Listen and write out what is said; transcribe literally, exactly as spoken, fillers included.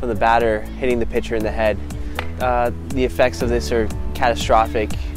from the batter hitting the pitcher in the head. Uh, the effects of this are catastrophic.